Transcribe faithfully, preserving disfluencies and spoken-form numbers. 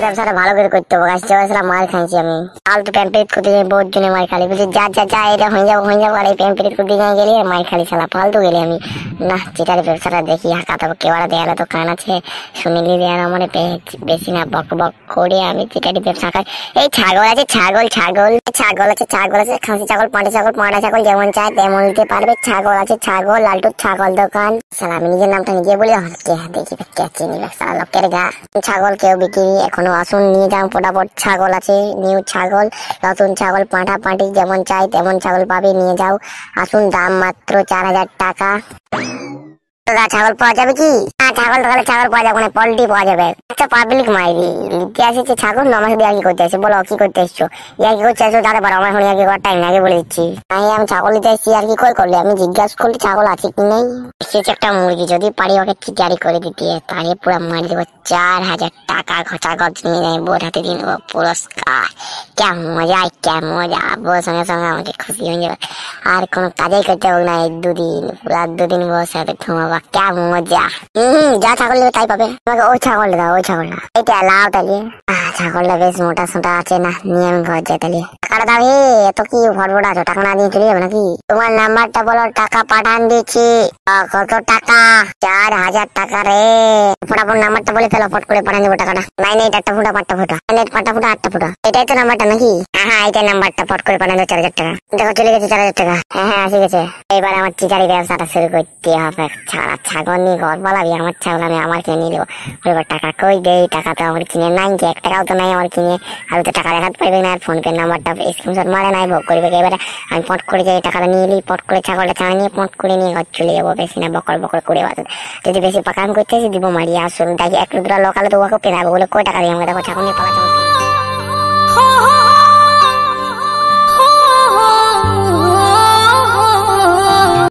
ব্যবসাটা ভালো করে করতে হবে, গাছ ব্যবসাটা মার খাইছি আমি। ফালতু প্যাম্পলেট করতে যাই বহুত জনে মার খালি, বুঝি যা যা যা এটা হয়ে যাবো হয়ে যাবো, আর এই প্যাম্পলেট করতে যাই গেলে মার খালি শালা ফালতু গেলে আমি। না চিটারি ব্যবসাটা দেখি হাঁকা তবে কেবারা দেয়ালে তো কান আছে শুনিলি দেয়ার মনে বেশি না বক বক করে আমি চিটারি ব্যবসা খাই। এই ছাগল আছে ছাগল ছাগল ছাগল আছে ছাগল আছে খাসি ছাগল পাঁটা ছাগল পাঁটা ছাগল যেমন চায় তেমন নিতে পারবে। ছাগল আছে ছাগল লালটুর ছাগল দোকান। শালা আমি নিজের নামটা নিজে বলি দেখি কে চিনি শালা লোকের গা। ছাগল কেউ বিক্রি এখনো আসুন নিয়ে যাও ফটাফট। ছাগল আছে নিউ ছাগল নতুন ছাগল পাঁঠা পাঁটি যেমন চাই তেমন ছাগল পাবে নিয়ে যাও আসুন। দাম মাত্র চার হাজার টাকা। ছাগল পাওয়া যাবে কি? হ্যাঁ ছাগল দোকানে ছাগল পাওয়া যাবে না, পোল্ট্রি পাওয়া যাবে। আচ্ছা পাবলিক মাইরি নিতে আসেছে ছাগল নমাস দিয়ে আর কি করতে আসছে বলো, কি করতে এসছো? ইয়ার কি করতে আসছো দাদা? আমার এখন ইয়ার কি করার টাইম আগে বলে দিচ্ছি। আমি ছাগল নিতে এসেছি আর কি কই করলে? আমি জিজ্ঞাসা করলি ছাগল আছে কি নেই। এসেছে একটা মুরগি, যদি পারি ওকে চিটারি করে দিতে তাহলে পুরো মারি দেবো। চার হাজার টাকা ছাগল নিয়ে যাই বোর হাতে দিয়ে নেবো পুরস্কার। কেমন মজা কেমন মজা, বোর সঙ্গে সঙ্গে আমাকে খুশি হয়ে যাবে। আর কোনো কাজেই করতে হবে না, এক দুদিন পুরা দুদিন বোর সাথে ঘুমাবা। কেমন মজা। হম যা ছাগল নেবে তাই পাবে। তোমাকে ওই ছাগল দাও ওই ছাগলটা এইটা লাউটা নিয়ে। ছাগলটা বেশ মোটা সোটা আছে না, নিয়ে আমি ঘর যাই তাহলে। টাকাটা দাও। হে এত কি ভরভর আছো, টাকা না দিয়ে চলে যাবে নাকি? তোমার নাম্বারটা বলো, টাকা পাঠান দিচ্ছি। কত টাকা? চার হাজার টাকা রে। ফটাফট নাম্বারটা বলে ফেলো, ফট করে পাঠান দেবো টাকাটা। নাইন এইট আটটা ফুটা পাঁচটা ফুটা নাইন এইট পাঁচটা ফুটা আটটা ফুটা এটাই তো নাম্বারটা নাকি? হ্যাঁ হ্যাঁ এইটাই নাম্বারটা, ফট করে পাঠান দেবো চার হাজার টাকা। দেখো চলে গেছে চার হাজার টাকা। হ্যাঁ হ্যাঁ আসে গেছে। এবার আমার চিকারি ব্যবসাটা শুরু করতে হবে। ছাড়া ছাগল নিয়ে ঘর বলাবি, আমার ছাগল আমি আমার কিনে নিয়ে নেবো। এবার টাকা কই দেই? টাকা তো আমার কিনে নাই, কি এক টাকাও তো নাই আমার কিনে। আর তো টাকা দেখাতে পারবে না, আর ফোন পে নাম্বারটা স্ক্রিনশট মারে নাই ভোগ করবে। এবারে আমি পট করে যাই টাকাটা নিয়ে নিই, পট করে ছাগলটা ছাড়া নিয়ে পট করে নিয়ে ঘর চলে যাবো। বেশি না বকর বকর করে যদি বেশি পাকাম করতে দিব মারিয়ে আসুন। দেখি একটু দূরা লোকালে তো ওকে পেরাবো বলে কয় টাকা দিয়ে আমাকে দেখো ছাগল নিয়ে পালাচ্ছি।